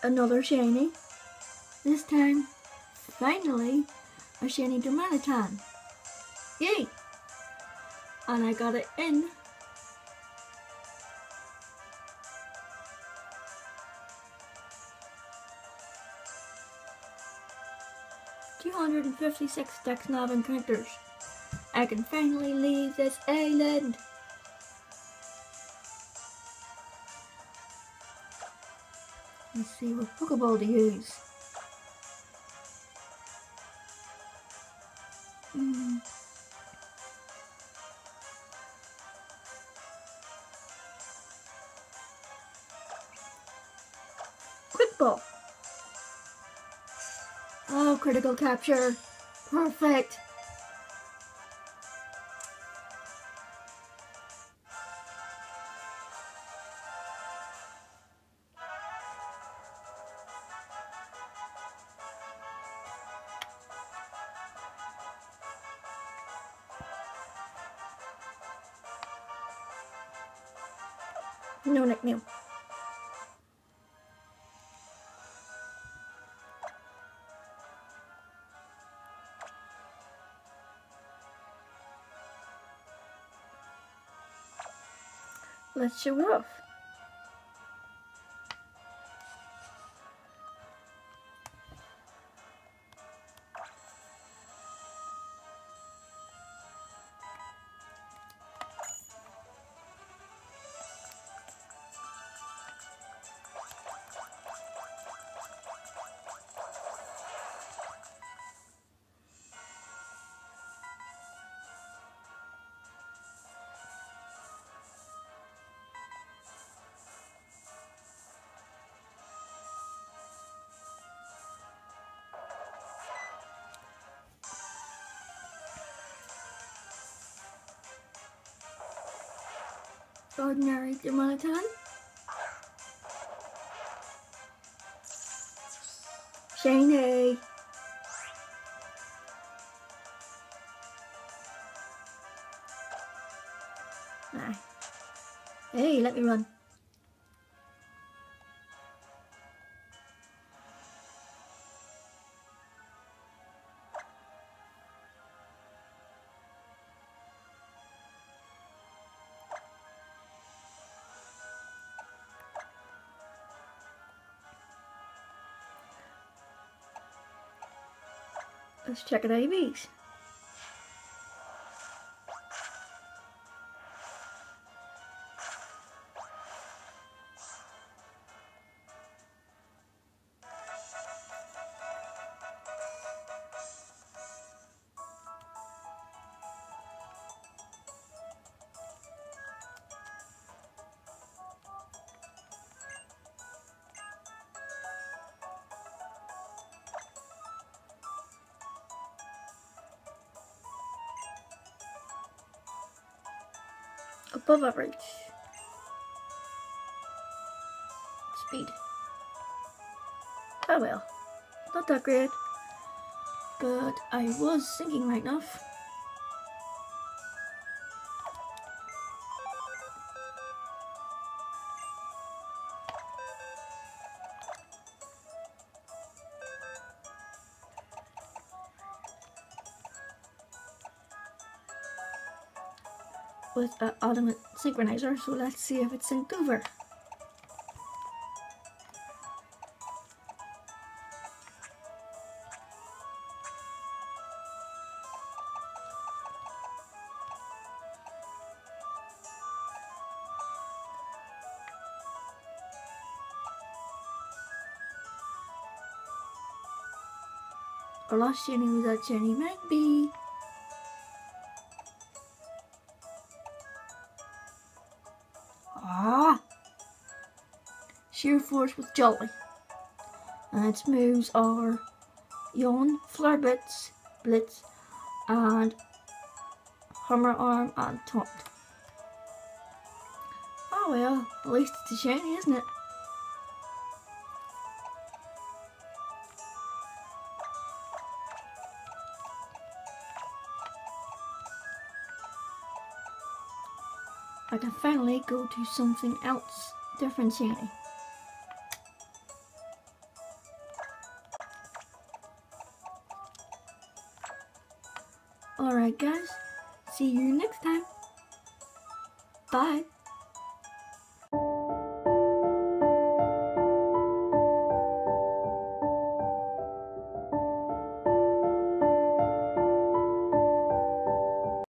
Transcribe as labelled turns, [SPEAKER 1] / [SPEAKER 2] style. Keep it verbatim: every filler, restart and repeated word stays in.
[SPEAKER 1] another shiny. This time, finally, a shiny Darmanitan. Yay! And I got it in two hundred fifty-six Dex Nav encounters. I can finally leave this island. Let's see what Pokeball to use. Mm. Quick Ball. Oh, critical capture. Perfect. No nickname. Let's show it off. Ordinary Darmanitan. Shiny. Nah. Hey, let me run. Let's check out A Bs. Above average. Speed. Oh well, not that great, but I was thinking right enough. With an ultimate synchronizer, so let's see if it's in Goover. Our last shiny was that shiny Magby. Ah! Sheer Force with Jolly. And its moves are Yawn, Flare Blitz, Blitz, and Hammer Arm and Taunt. Oh well, at least it's a shiny, isn't it? I can finally go to something else, different shiny. Alright guys, see you next time. Bye.